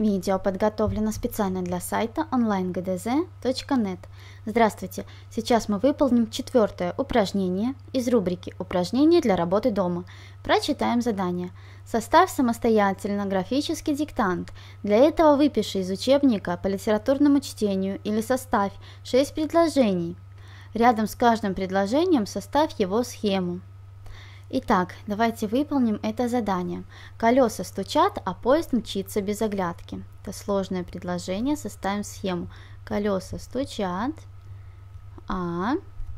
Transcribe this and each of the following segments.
Видео подготовлено специально для сайта onlinegdz.net. Здравствуйте! Сейчас мы выполним четвертое упражнение из рубрики «Упражнения для работы дома». Прочитаем задание. Составь самостоятельно графический диктант. Для этого выпиши из учебника по литературному чтению или составь 6 предложений. Рядом с каждым предложением составь его схему. Итак, давайте выполним это задание. Колеса стучат, а поезд мчится без оглядки. Это сложное предложение, составим схему. Колеса стучат, а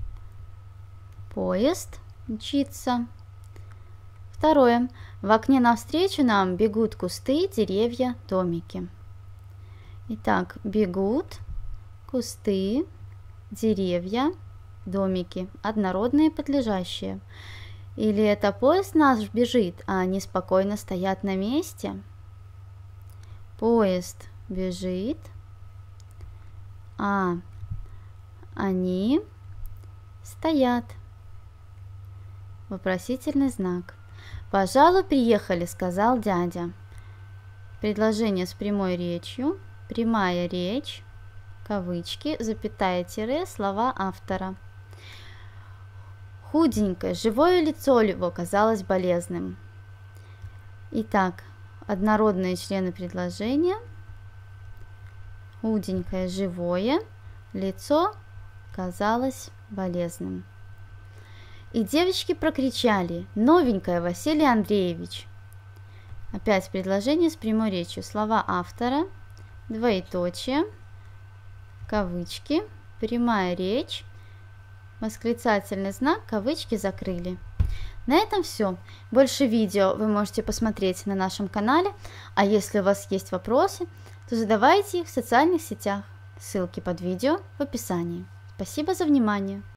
поезд мчится. Второе. В окне навстречу нам бегут кусты, деревья, домики. Итак, бегут кусты, деревья, домики. Однородные, подлежащие. Или это поезд наш бежит, а они спокойно стоят на месте? Поезд бежит, а они стоят. Вопросительный знак. «Пожалуй, приехали», — сказал дядя. Предложение с прямой речью. Прямая речь, кавычки, запятая, тире, слова автора. Худенькое, живое лицо его казалось болезненным. Итак, однородные члены предложения. Худенькое, живое лицо казалось болезненным. И девочки прокричали: «Новенькая, Василий Андреевич!» Опять предложение с прямой речью. Слова автора, двоеточие, кавычки, прямая речь, восклицательный знак, кавычки закрыли. На этом все. Больше видео вы можете посмотреть на нашем канале, а если у вас есть вопросы, то задавайте их в социальных сетях. Ссылки под видео в описании. Спасибо за внимание.